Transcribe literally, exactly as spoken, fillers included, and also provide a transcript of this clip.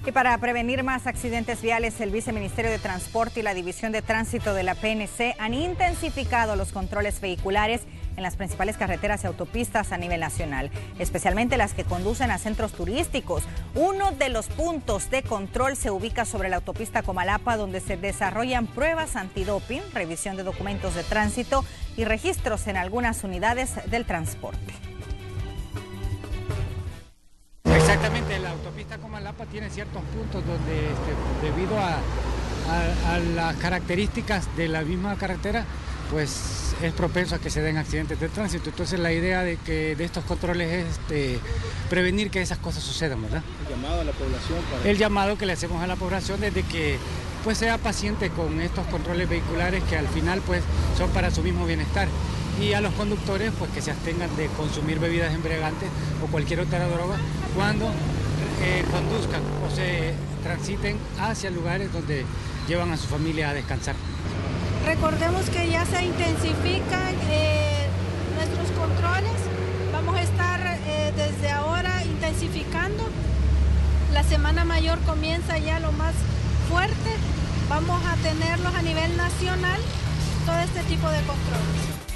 Y para prevenir más accidentes viales, el Viceministerio de Transporte y la División de Tránsito de la P N C han intensificado los controles vehiculares en las principales carreteras y autopistas a nivel nacional, especialmente las que conducen a centros turísticos. Uno de los puntos de control se ubica sobre la autopista Comalapa, donde se desarrollan pruebas antidoping, revisión de documentos de tránsito y registros en algunas unidades del transporte. Exactamente, la autopista Comalapa tiene ciertos puntos donde este, debido a, a, a las características de la misma carretera, pues es propenso a que se den accidentes de tránsito. Entonces la idea de, que, de estos controles es este, prevenir que esas cosas sucedan, ¿verdad? El llamado a la población para... El llamado que le hacemos a la población es de que pues sea paciente con estos controles vehiculares que al final pues son para su mismo bienestar. Y a los conductores pues que se abstengan de consumir bebidas embriagantes o cualquier otra droga cuando eh, conduzcan o se transiten hacia lugares donde llevan a su familia a descansar. Recordemos que ya se intensifican eh, nuestros controles, vamos a estar eh, desde ahora intensificando. La Semana Mayor comienza ya lo más fuerte, vamos a tenerlos a nivel nacional, todo este tipo de controles.